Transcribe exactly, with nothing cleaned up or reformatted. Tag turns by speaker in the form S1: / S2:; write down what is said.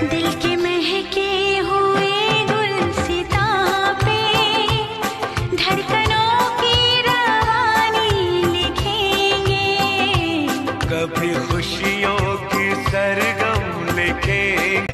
S1: दिल के महके हुए गुलसिता पे धड़कनों की रवानी लिखेंगे।
S2: कभी खुशियों की सरगम लिखेंगे।